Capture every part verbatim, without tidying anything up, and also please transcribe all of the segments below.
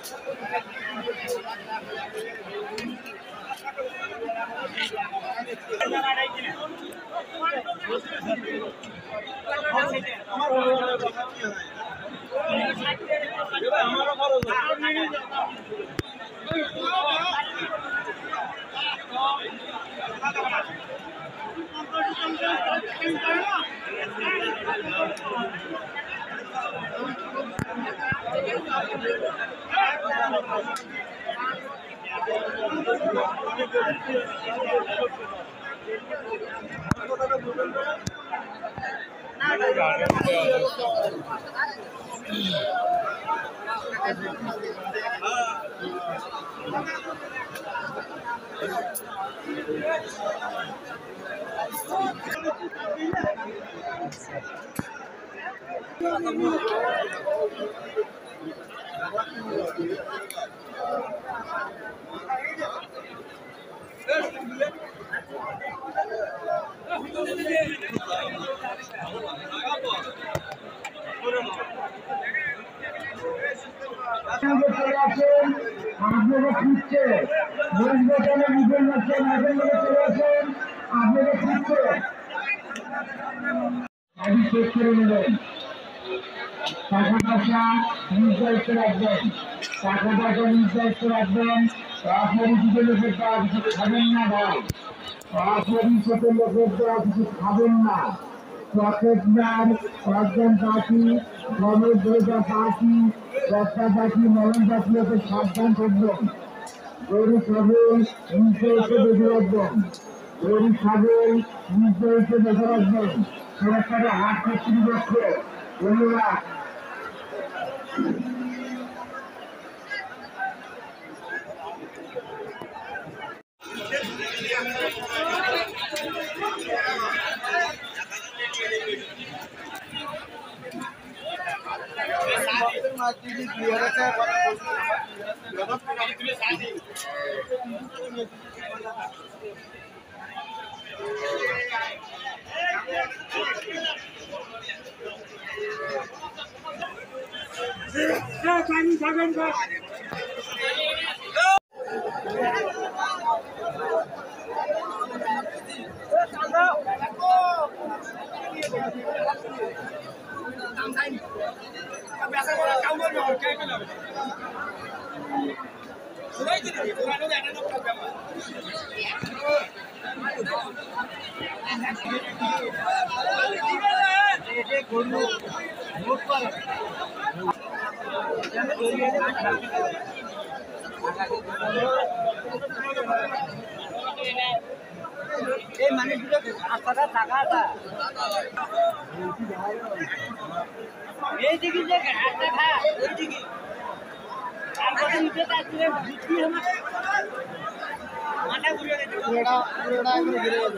আপনারা খুঁজছে নির্বাচনে বিজয় মাসে মাঝে মাঝে চলে আসেন। আপনারা খুঁজছে আগে চেক করে নেবেন, টাকা পয়সা নিজ দায়িত্ব রাখবেন, টাকা পয়সা নিজ দায়িত্ব রাখবেন। অপরিচিত লোকের দ্বারা কিছু খাবেন না ভাই, অপরিচিত লোকের দ্বারা কিছু খাবেন না। চকেট নাম অর্জন পাখি গমের দইটা পাখি রক্তা পাখি মলম পাখিকে সাবধান করবেন। গরু ছাগল নিচে এসে বেঁধে রাখবেন, গরু ছাগল নিচে এসে বেঁধে রাখবেন। সুরক্ষাটা হাত করতে যাচ্ছে। ধন্যবাদ। এই মানে টাকা টাকা এই দিকে যে হাতে খা ওই দিকে আর কত নিচে তাতে বিক্রি হবে মাথা ঘুরে গেছে পুরোটা পুরোটা ঘুরে গেছে।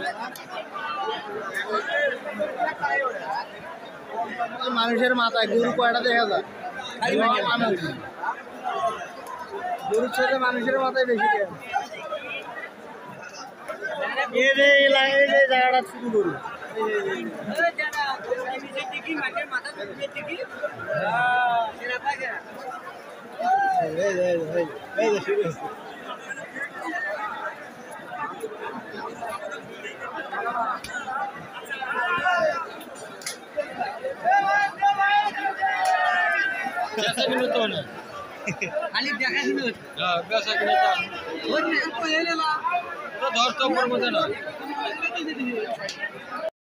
মানুষের মাথায় গরু কয়টা দেখা যায়, মানুষ গরুর সাথে মানুষের মাথায় বেশি দেখা জায়গাটা শুরু করু খালি দেখা শুনে ধরতে পারবো না।